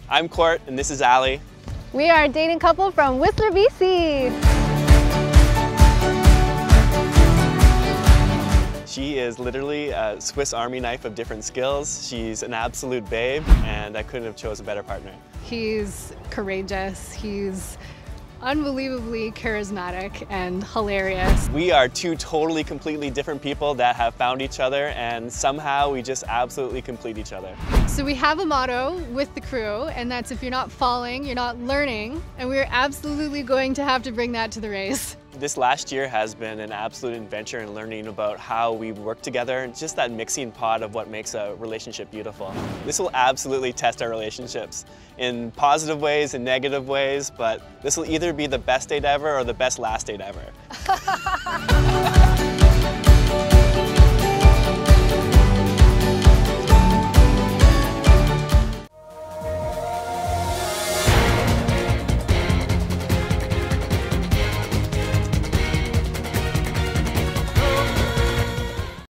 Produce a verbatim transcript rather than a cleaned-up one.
I'm Court, and this is Allie. We are a dating couple from Whistler, B C. She is literally a Swiss Army knife of different skills. She's an absolute babe, and I couldn't have chose a better partner. He's courageous, he's unbelievably charismatic and hilarious. We are two totally, completely different people that have found each other, and somehow we just absolutely complete each other. So we have a motto with the crew, and that's if you're not falling, you're not learning, and we're absolutely going to have to bring that to the race. This last year has been an absolute adventure in learning about how we work together and just that mixing pot of what makes a relationship beautiful. This will absolutely test our relationships in positive ways and negative ways, but this will either be the best date ever or the best last date ever.